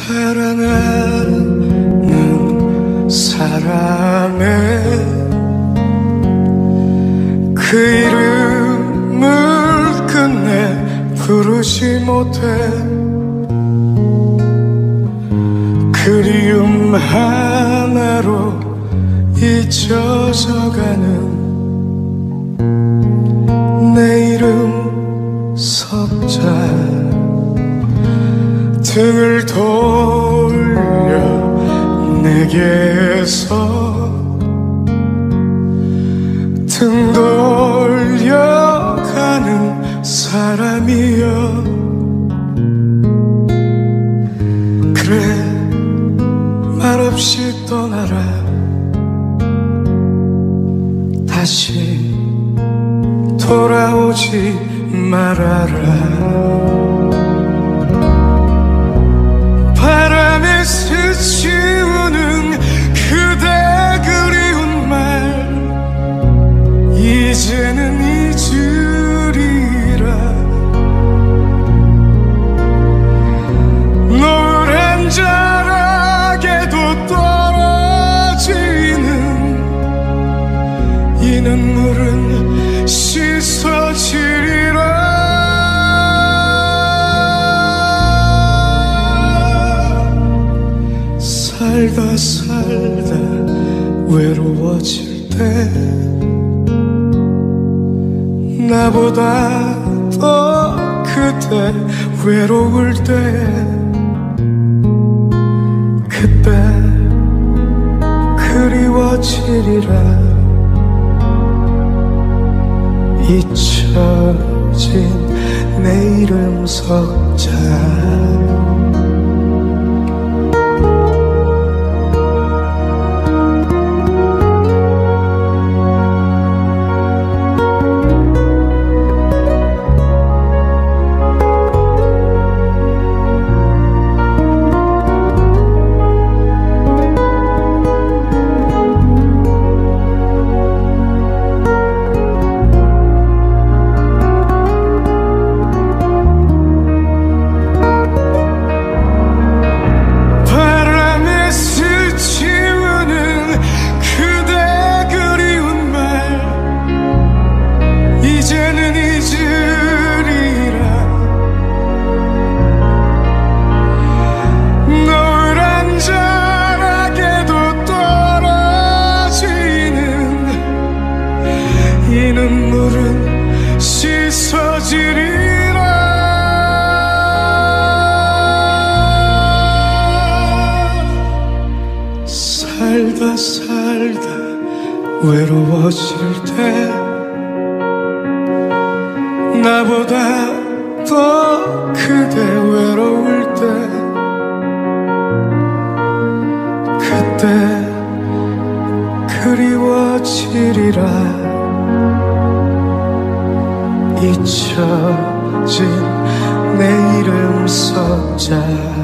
사랑하는 사람의 그 이름을 끝내 부르지 못해 그리움 하나로 잊혀져가는 내 이름 석자 등을 돌려 내게서 등 돌려가는 사람이여 그래 말없이 떠나라 다시 돌아오지 말아라 바람에 스치우는 그대 그리운 말 이제는 잊으리라 노란 자락에도 떨어지는 이 눈물은 씻어지리라 살다 살다 외로워질 때 나보다 더 그대 외로울 때 그때 그리워지리라 잊혀진 내 이름 석자 이 눈물은 씻어지리라 살다 살다 외로워질 때 나보다 더 그대 외로울 때 그때 그리워지리라 잊혀진 내 이름 석자